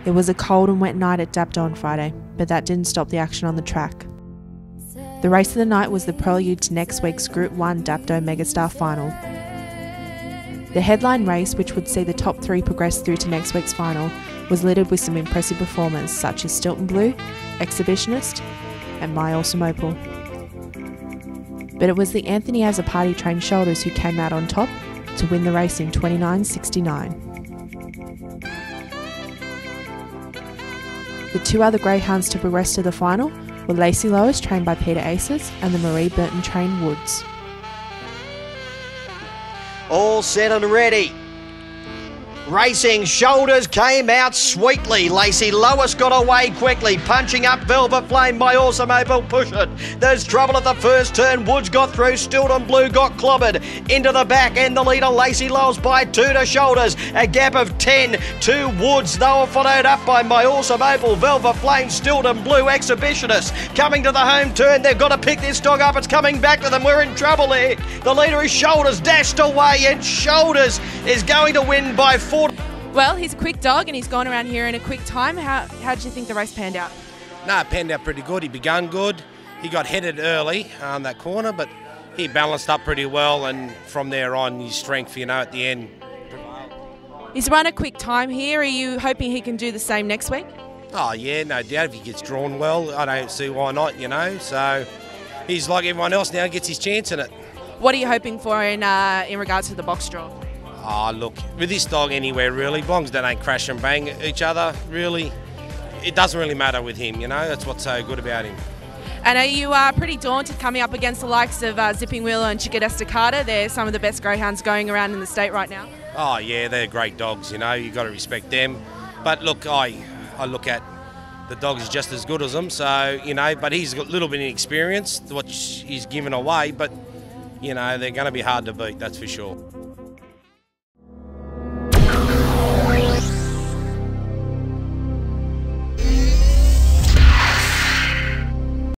It was a cold and wet night at Dapto on Friday, but that didn't stop the action on the track. The race of the night was the prelude to next week's Group 1 Dapto Megastar final. The headline race, which would see the top 3 progress through to next week's final, was littered with some impressive performers such as Stilton Blue, Exhibitionist and My Awesome Opal. But it was the Anthony Azzopardi trained shoulders who came out on top to win the race in 29.69. The 2 other greyhounds to progress to the final were Lacey Lois, trained by Peter Aces, and the Marie Burton trained Woods. All set and ready. Racing Shoulders came out sweetly. Lacey Lois got away quickly, punching up Velvet Flame. My Awesome Opal push it. There's trouble at the first turn. Woods got through. Stilton Blue got clobbered. Into the back and the leader Lacey Lois by 2 to Shoulders. A gap of 10 to Woods. They were followed up by My Awesome Opal, Velvet Flame, Stilton Blue, Exhibitionist. Coming to the home turn. They've got to pick this dog up. It's coming back to them. We're in trouble here. The leader is Shoulders, dashed away, and Shoulders is going to win by 4. Well, he's a quick dog and he's gone around here in a quick time. How did you think the race panned out? No, it panned out pretty good. He begun good. He got headed early on that corner, but he balanced up pretty well, and from there on, his strength, at the end prevailed. He's run a quick time here. Are you hoping he can do the same next week? Oh, yeah, no doubt. If he gets drawn well, I don't see why not, So he's like everyone else now, gets his chance in it. What are you hoping for in regards to the box draw? Oh, look, with this dog anywhere, really, as long as they don't crash and bang each other, really, it doesn't really matter with him, That's what's so good about him. And are you pretty daunted coming up against the likes of Zipping Wheeler and Chica Destacada? They're some of the best greyhounds going around in the state right now. Oh, yeah, they're great dogs, You've got to respect them. But, look, I look at the dog is just as good as them, so, but he's got a little bit of experience, which he's given away, but, they're going to be hard to beat, that's for sure.